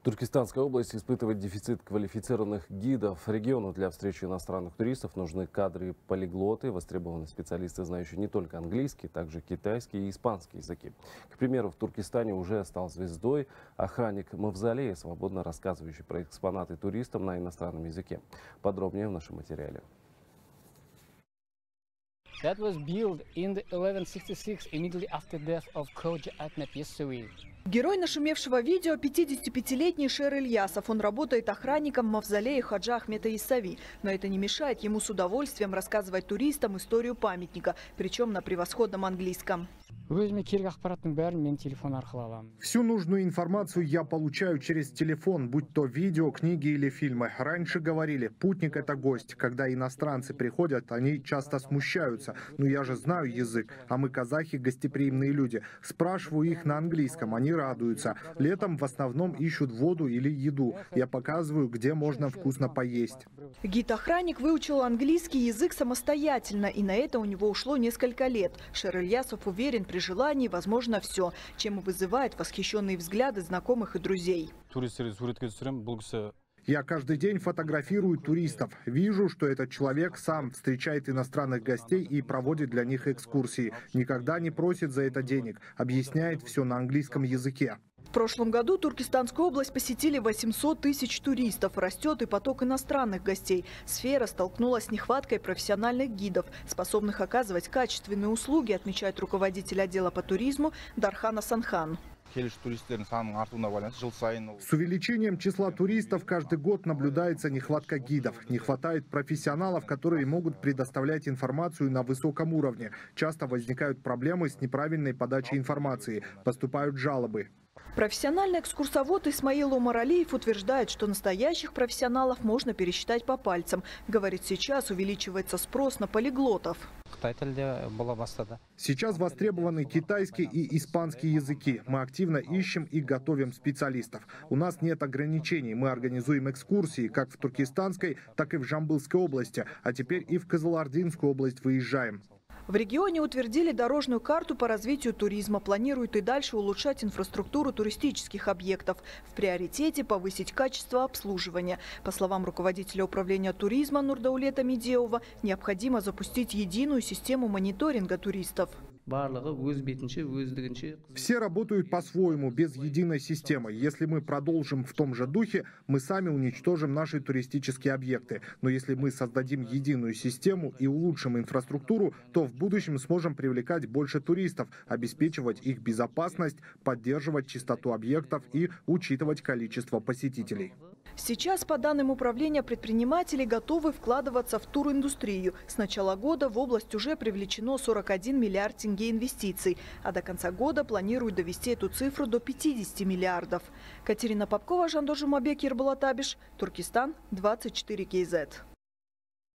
Туркестанская область испытывает дефицит квалифицированных гидов. Региону для встречи иностранных туристов нужны кадры-полиглоты, востребованы специалисты, знающие не только английский, также китайский и испанский языки. К примеру, в Туркестане уже стал звездой охранник мавзолея, свободно рассказывающий про экспонаты туристам на иностранном языке. Подробнее в нашем материале. That was built in 1166, immediately after death of Khoja Ahmed Yassawi. Герой нашумевшего видео – 55-летний Шер Ильясов. Он работает охранником в мавзолее Ходжа Ахмета Яссави. Но это не мешает ему с удовольствием рассказывать туристам историю памятника, причем на превосходном английском. Всю нужную информацию я получаю через телефон, будь то видео, книги или фильмы. Раньше говорили, путник – это гость. Когда иностранцы приходят, они часто смущаются. Но я же знаю язык, а мы, казахи, гостеприимные люди. Спрашиваю их на английском, они радуются. Летом в основном ищут воду или еду. Я показываю, где можно вкусно поесть. Гид-охранник выучил английский язык самостоятельно, и на это у него ушло несколько лет. Шер Ильясов уверен, при желании возможно все, чем и вызывает восхищенные взгляды знакомых и друзей. Я каждый день фотографирую туристов. Вижу, что этот человек сам встречает иностранных гостей и проводит для них экскурсии. Никогда не просит за это денег. Объясняет все на английском языке. В прошлом году Туркестанскую область посетили 800 тысяч туристов. Растет и поток иностранных гостей. Сфера столкнулась с нехваткой профессиональных гидов, способных оказывать качественные услуги, отмечает руководитель отдела по туризму Дархан Асанхан. С увеличением числа туристов каждый год наблюдается нехватка гидов. Не хватает профессионалов, которые могут предоставлять информацию на высоком уровне. Часто возникают проблемы с неправильной подачей информации. Поступают жалобы. Профессиональный экскурсовод Исмаил Умаралиев утверждает, что настоящих профессионалов можно пересчитать по пальцам. Говорит, сейчас увеличивается спрос на полиглотов. Сейчас востребованы китайский и испанский языки. Мы активно ищем и готовим специалистов. У нас нет ограничений. Мы организуем экскурсии как в Туркестанской, так и в Жамбылской области. А теперь и в Кызылординскую область выезжаем. В регионе утвердили дорожную карту по развитию туризма. Планируют и дальше улучшать инфраструктуру туристических объектов. В приоритете повысить качество обслуживания. По словам руководителя управления туризма Нурдаулета Медеова, необходимо запустить единую систему мониторинга туристов. Все работают по-своему, без единой системы. Если мы продолжим в том же духе, мы сами уничтожим наши туристические объекты. Но если мы создадим единую систему и улучшим инфраструктуру, то в будущем сможем привлекать больше туристов, обеспечивать их безопасность, поддерживать чистоту объектов и учитывать количество посетителей. Сейчас, по данным управления, предприниматели готовы вкладываться в туриндустрию. С начала года в область уже привлечено 41 миллиард тенге инвестиций, а до конца года планируют довести эту цифру до 50 миллиардов. Катерина Попкова, Жандор Жумабек, Ерболат Абиш, Туркестан, 24 КЗ.